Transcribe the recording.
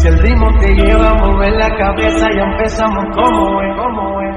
Si el ritmo te lleva a mover la cabeza, ya empezamos como es, como es.